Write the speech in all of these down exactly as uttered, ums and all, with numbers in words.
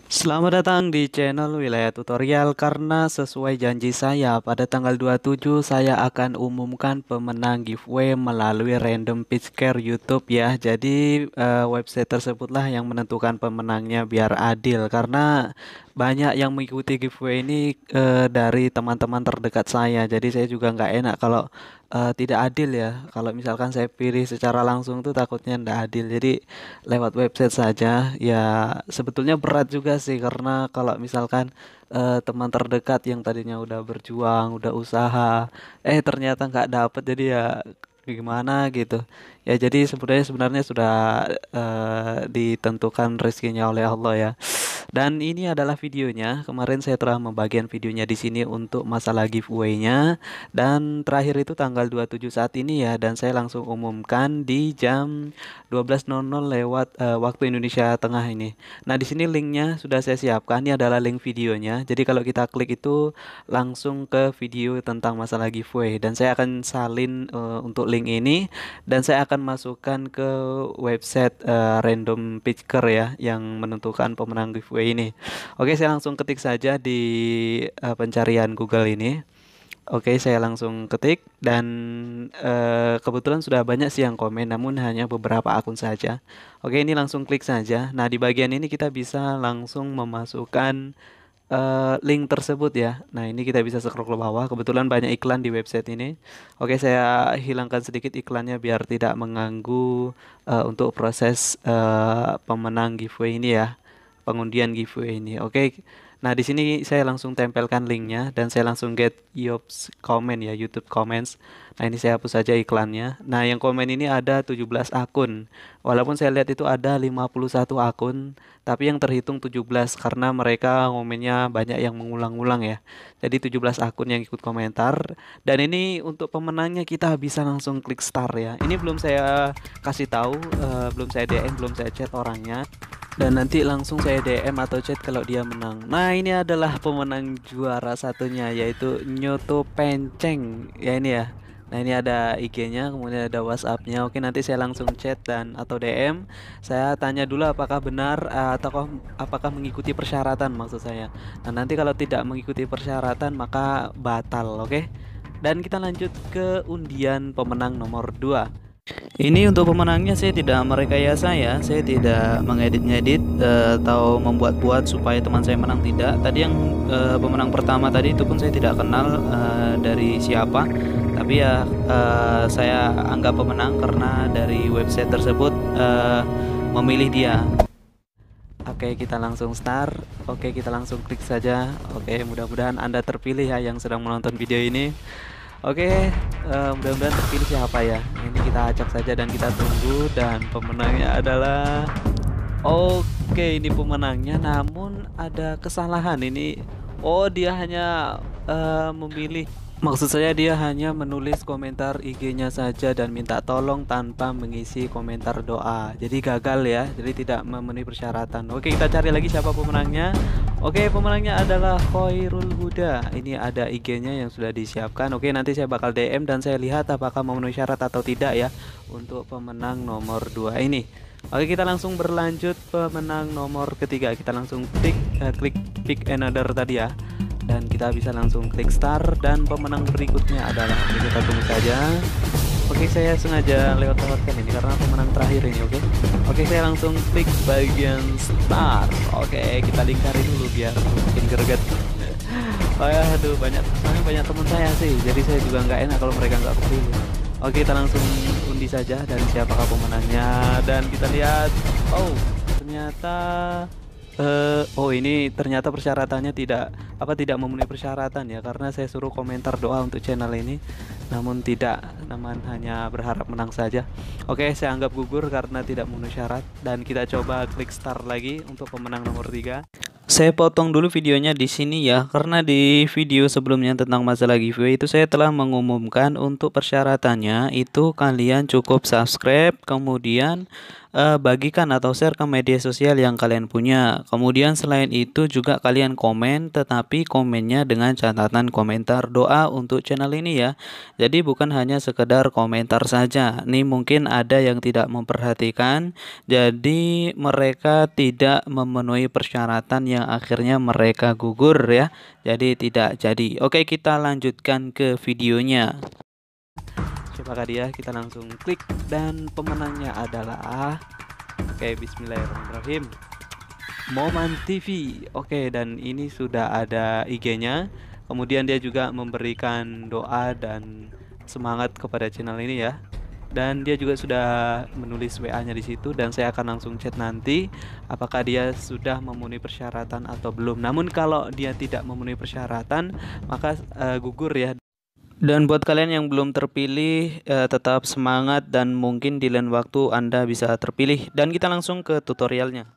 Selamat datang di channel Wilayah Tutorial. Karena sesuai janji saya, pada tanggal dua puluh tujuh saya akan umumkan pemenang giveaway melalui random picker YouTube ya. Jadi eh, website tersebutlah yang menentukan pemenangnya biar adil, karena banyak yang mengikuti giveaway ini eh, dari teman-teman terdekat saya. Jadi saya juga nggak enak kalau eh, tidak adil ya. Kalau misalkan saya pilih secara langsung tuh takutnya nggak adil. Jadi lewat website saja ya. Sebetulnya berat juga sih, karena kalau misalkan eh, teman terdekat yang tadinya udah berjuang, udah usaha, eh ternyata nggak dapet, jadi ya gimana gitu ya. Jadi sebenarnya sebenarnya sudah eh, ditentukan rezekinya oleh Allah ya. Dan ini adalah videonya. Kemarin saya telah membagikan videonya di sini untuk masalah giveaway-nya. Dan terakhir itu tanggal dua puluh tujuh saat ini ya. Dan saya langsung umumkan di jam dua belas nol nol lewat eh, waktu Indonesia Tengah ini. Nah, di sini linknya sudah saya siapkan. Ini adalah link videonya. Jadi kalau kita klik itu langsung ke video tentang masalah giveaway. Dan saya akan salin eh, untuk link ini. Dan saya akan masukkan ke website eh, random picker ya, yang menentukan pemenang giveaway ini. Oke, saya langsung ketik saja di eh, pencarian Google ini. Oke, saya langsung ketik dan eh, kebetulan sudah banyak sih yang komen, namun hanya beberapa akun saja. Oke, ini langsung klik saja. Nah, di bagian ini kita bisa langsung memasukkan eh, link tersebut ya. Nah, ini kita bisa scroll ke bawah. Kebetulan banyak iklan di website ini. Oke, saya hilangkan sedikit iklannya biar tidak mengganggu eh, untuk proses eh, pemenang giveaway ini ya. Pengundian giveaway ini. Oke. Nah, di sini saya langsung tempelkan linknya dan saya langsung get your comment ya, YouTube comments. Nah, ini saya hapus saja iklannya. Nah, yang komen ini ada tujuh belas akun. Walaupun saya lihat itu ada lima puluh satu akun, tapi yang terhitung tujuh belas karena mereka ngomennya banyak yang mengulang-ulang ya. Jadi tujuh belas akun yang ikut komentar. Dan ini untuk pemenangnya kita bisa langsung klik start ya. Ini belum saya kasih tahu, eh, belum saya D M, belum saya chat orangnya. Dan nanti langsung saya D M atau chat kalau dia menang. Nah, ini adalah pemenang juara satunya, yaitu Nyoto Penceng ya ini ya. Nah, ini ada I G-nya, kemudian ada WhatsApp-nya. Oke, nanti saya langsung chat dan atau D M. Saya tanya dulu apakah benar eh, atau apakah mengikuti persyaratan, maksud saya. Nah, nanti kalau tidak mengikuti persyaratan maka batal, oke? Dan kita lanjut ke undian pemenang nomor dua. Ini untuk pemenangnya saya tidak merekayasa ya, saya tidak mengedit-ngedit eh, atau membuat-buat supaya teman saya menang, tidak. Tadi yang eh, pemenang pertama tadi itu pun saya tidak kenal eh, dari siapa, tapi ya eh, saya anggap pemenang karena dari website tersebut eh, memilih dia. Oke, kita langsung start. Oke, kita langsung klik saja. Oke, mudah-mudahan Anda terpilih ya yang sedang menonton video ini. Oke, eh, mudah-mudahan terpilih siapa ya. Ini kita acak saja dan kita tunggu, dan pemenangnya adalah, oke, ini pemenangnya, namun ada kesalahan ini. Oh, dia hanya eh, memilih, maksud saya dia hanya menulis komentar I G-nya saja dan minta tolong tanpa mengisi komentar doa. Jadi gagal ya, jadi tidak memenuhi persyaratan. Oke, kita cari lagi siapa pemenangnya. Oke, pemenangnya adalah Khairul Huda. Ini ada I G-nya yang sudah disiapkan. Oke, nanti saya bakal D M dan saya lihat apakah memenuhi syarat atau tidak ya untuk pemenang nomor dua ini. Oke, kita langsung berlanjut pemenang nomor ketiga. Kita langsung klik eh, klik pick another tadi ya. Dan kita bisa langsung klik start, dan pemenang berikutnya adalah, oke, kita tunggu saja. Oke, saya sengaja lewat-lewatkan ini karena pemenang terakhir ini. Oke, oke, saya langsung klik bagian start. Oke, kita lingkari dulu biar makin greget. Oh ya, aduh, banyak soalnya banyak teman saya sih, jadi saya juga nggak enak kalau mereka nggak kepilih. Oke, kita langsung undi saja dan siapakah pemenangnya, dan kita lihat. Oh, ternyata eh oh, ini ternyata persyaratannya tidak apa tidak memenuhi persyaratan ya, karena saya suruh komentar doa untuk channel ini, namun tidak, namun hanya berharap menang saja. Oke, saya anggap gugur karena tidak memenuhi syarat, dan kita coba klik start lagi untuk pemenang nomor tiga. Saya potong dulu videonya di sini ya, karena di video sebelumnya tentang masalah giveaway itu saya telah mengumumkan untuk persyaratannya itu kalian cukup subscribe, kemudian eh, bagikan atau share ke media sosial yang kalian punya. Kemudian selain itu juga kalian komen, tetapi komennya dengan catatan komentar doa untuk channel ini ya. Jadi bukan hanya sekedar komentar saja. Nih mungkin ada yang tidak memperhatikan, jadi mereka tidak memenuhi persyaratan yang akhirnya mereka gugur ya. Jadi tidak jadi. Oke, kita lanjutkan ke videonya. Siapakah dia? Kita langsung klik dan pemenangnya adalah, oke, bismillahirrahmanirrahim, Moman T V. Oke, dan ini sudah ada I G-nya. Kemudian dia juga memberikan doa dan semangat kepada channel ini ya. Dan dia juga sudah menulis W A-nya di situ, dan saya akan langsung chat nanti apakah dia sudah memenuhi persyaratan atau belum. Namun kalau dia tidak memenuhi persyaratan, maka uh, gugur ya. Dan buat kalian yang belum terpilih, eh, tetap semangat dan mungkin di lain waktu Anda bisa terpilih. Dan kita langsung ke tutorialnya.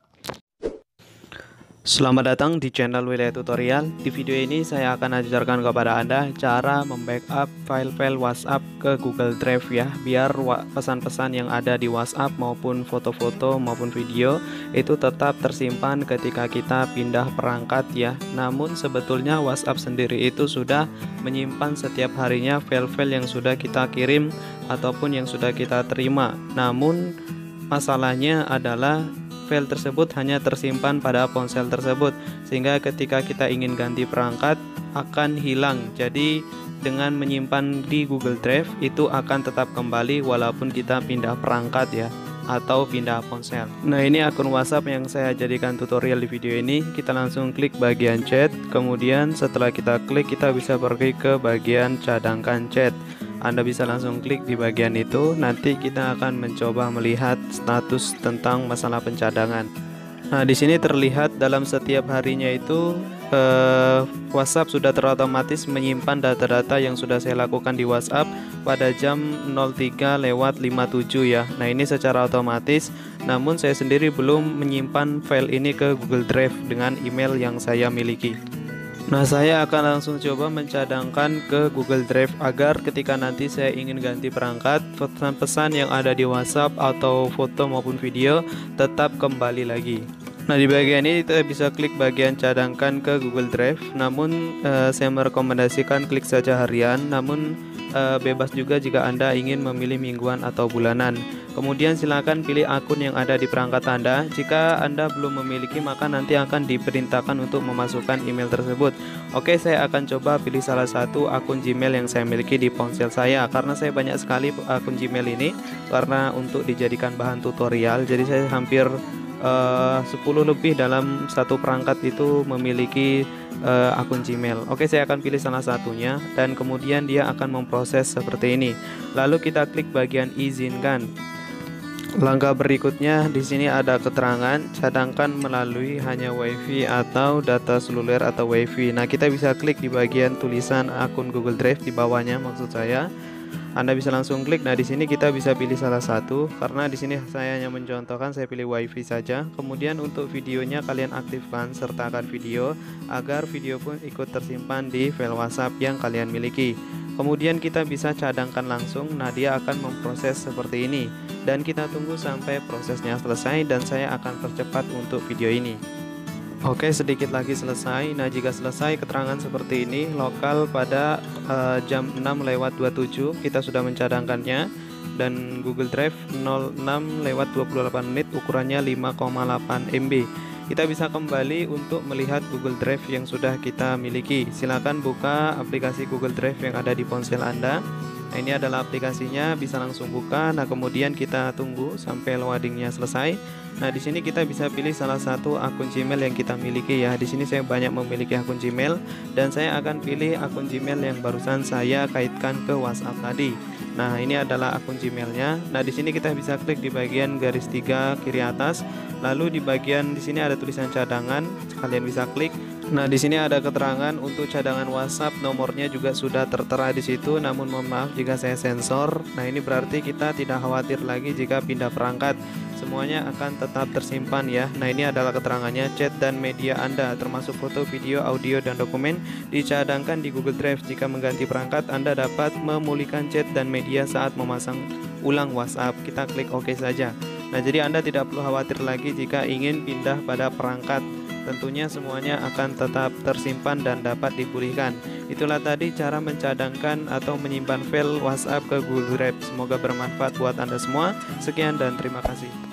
Selamat datang di channel Wilayah Tutorial. Di video ini saya akan ajarkan kepada Anda cara membackup file-file WhatsApp ke Google Drive ya, biar pesan-pesan yang ada di WhatsApp maupun foto-foto maupun video itu tetap tersimpan ketika kita pindah perangkat ya. Namun sebetulnya WhatsApp sendiri itu sudah menyimpan setiap harinya file-file yang sudah kita kirim ataupun yang sudah kita terima. Namun masalahnya adalah file tersebut hanya tersimpan pada ponsel tersebut, sehingga ketika kita ingin ganti perangkat akan hilang. Jadi dengan menyimpan di Google Drive itu akan tetap kembali walaupun kita pindah perangkat ya, atau pindah ponsel. Nah, ini akun WhatsApp yang saya jadikan tutorial di video ini. Kita langsung klik bagian chat, kemudian setelah kita klik kita bisa pergi ke bagian cadangkan chat. Anda bisa langsung klik di bagian itu. Nanti kita akan mencoba melihat status tentang masalah pencadangan. Nah, di sini terlihat dalam setiap harinya itu eh, WhatsApp sudah terotomatis menyimpan data-data yang sudah saya lakukan di WhatsApp pada jam nol tiga lewat lima puluh tujuh ya. Nah, ini secara otomatis. Namun saya sendiri belum menyimpan file ini ke Google Drive dengan email yang saya miliki. Nah, saya akan langsung coba mencadangkan ke Google Drive agar ketika nanti saya ingin ganti perangkat, pesan-pesan yang ada di WhatsApp atau foto maupun video tetap kembali lagi. Nah, di bagian ini kita bisa klik bagian cadangkan ke Google Drive. Namun eh, saya merekomendasikan klik saja harian, namun eh, bebas juga jika Anda ingin memilih mingguan atau bulanan. Kemudian silakan pilih akun yang ada di perangkat Anda. Jika Anda belum memiliki, maka nanti akan diperintahkan untuk memasukkan email tersebut. Oke, saya akan coba pilih salah satu akun Gmail yang saya miliki di ponsel saya, karena saya banyak sekali akun Gmail ini karena untuk dijadikan bahan tutorial. Jadi saya hampir uh, sepuluh lebih dalam satu perangkat itu memiliki uh, akun Gmail. Oke, saya akan pilih salah satunya dan kemudian dia akan memproses seperti ini. Lalu kita klik bagian izinkan. Langkah berikutnya di sini ada keterangan cadangkan melalui hanya WiFi atau data seluler atau WiFi. Nah, kita bisa klik di bagian tulisan akun Google Drive di bawahnya, maksud saya. Anda bisa langsung klik. Nah, di sini kita bisa pilih salah satu. Karena di sini saya hanya mencontohkan, saya pilih WiFi saja. Kemudian untuk videonya kalian aktifkan sertakan video agar video pun ikut tersimpan di file WhatsApp yang kalian miliki. Kemudian kita bisa cadangkan langsung. Nah, dia akan memproses seperti ini. Dan kita tunggu sampai prosesnya selesai dan saya akan percepat untuk video ini. Oke, sedikit lagi selesai. Nah, jika selesai keterangan seperti ini, lokal pada uh, jam enam lewat dua puluh tujuh kita sudah mencadangkannya. Dan Google Drive nol enam lewat dua puluh delapan menit, ukurannya lima koma delapan M B. Kita bisa kembali untuk melihat Google Drive yang sudah kita miliki. Silakan buka aplikasi Google Drive yang ada di ponsel Anda. Nah, ini adalah aplikasinya, bisa langsung buka. Nah, kemudian kita tunggu sampai loadingnya selesai. Nah, di sini kita bisa pilih salah satu akun Gmail yang kita miliki ya. Di sini saya banyak memiliki akun Gmail dan saya akan pilih akun Gmail yang barusan saya kaitkan ke WhatsApp tadi. Nah, ini adalah akun Gmailnya. Nah, di sini kita bisa klik di bagian garis tiga kiri atas. Lalu di bagian di sini ada tulisan cadangan, kalian bisa klik. Nah, di sini ada keterangan untuk cadangan WhatsApp, nomornya juga sudah tertera di situ. Namun mohon maaf jika saya sensor. Nah, ini berarti kita tidak khawatir lagi jika pindah perangkat. Semuanya akan tetap tersimpan ya. Nah, ini adalah keterangannya. Chat dan media Anda termasuk foto, video, audio, dan dokumen dicadangkan di Google Drive. Jika mengganti perangkat, Anda dapat memulihkan chat dan media saat memasang ulang WhatsApp. Kita klik OK saja. Nah, jadi Anda tidak perlu khawatir lagi jika ingin pindah pada perangkat. Tentunya semuanya akan tetap tersimpan dan dapat dipulihkan. Itulah tadi cara mencadangkan atau menyimpan file WhatsApp ke Google Drive. Semoga bermanfaat buat Anda semua. Sekian dan terima kasih.